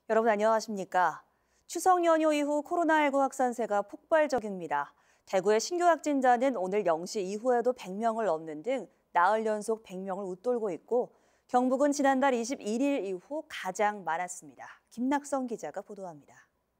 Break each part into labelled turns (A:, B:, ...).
A: 여러분 안녕하십니까? 추석 연휴 이후 코로나19 확산세가 폭발적입니다. 대구의 신규 확진자는 오늘 0시 이후에도 100명을 넘는 등 나흘 연속 100명을 웃돌고 있고 경북은 지난달 21일 이후 가장 많았습니다. 김낙성 기자가 보도합니다.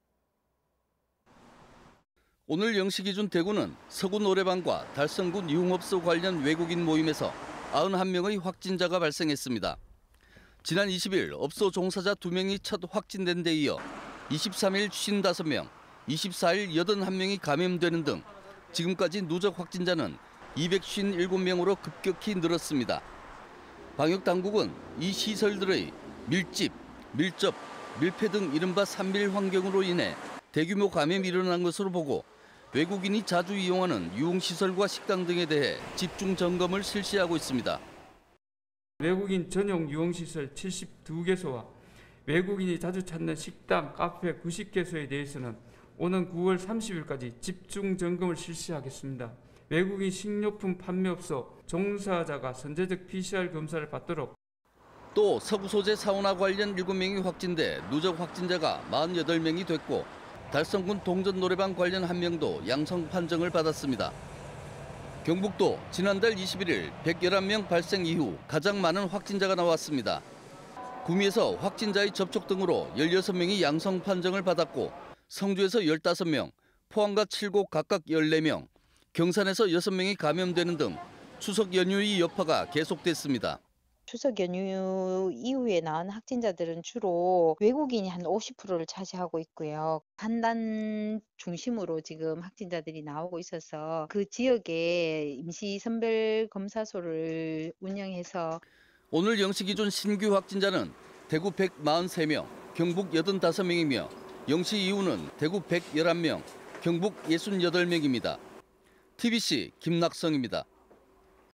B: 오늘 0시 기준 대구는 서구 노래방과 달성군 유흥업소 관련 외국인 모임에서 91명의 확진자가 발생했습니다. 지난 20일 업소 종사자 2명이 첫 확진된 데 이어 23일 55명, 24일 81명이 감염되는 등 지금까지 누적 확진자는 257명으로 급격히 늘었습니다. 방역당국은 이 시설들의 밀집, 밀접, 밀폐 등 이른바 3밀 환경으로 인해 대규모 감염이 일어난 것으로 보고 외국인이 자주 이용하는 유흥시설과 식당 등에 대해 집중 점검을 실시하고 있습니다.
C: 외국인 전용 유흥시설 72개소와 외국인이 자주 찾는 식당, 카페 90개소에 대해서는 오는 9월 30일까지 집중 점검을 실시하겠습니다. 외국인 식료품 판매업소 종사자가 선제적 PCR 검사를 받도록.
B: 또 서구 소재 사우나 관련 7명이 확진돼 누적 확진자가 48명이 됐고 달성군 동전 노래방 관련 1명도 양성 판정을 받았습니다. 경북도 지난달 21일 111명 발생 이후 가장 많은 확진자가 나왔습니다. 구미에서 확진자의 접촉 등으로 16명이 양성 판정을 받았고 성주에서 15명, 포항과 칠곡 각각 14명, 경산에서 6명이 감염되는 등 추석 연휴의 여파가 계속됐습니다.
D: 추석 연휴 이후에 나온 확진자들은 주로 외국인이 한 50%를 차지하고 있고요. 판단 중심으로 지금 확진자들이 나오고 있어서 그 지역에 임시 선별 검사소를 운영해서
B: 오늘 0시 기준 신규 확진자는 대구 143명, 경북 85명이며 0시 이후는 대구 111명, 경북 68명입니다. TBC 김낙성입니다.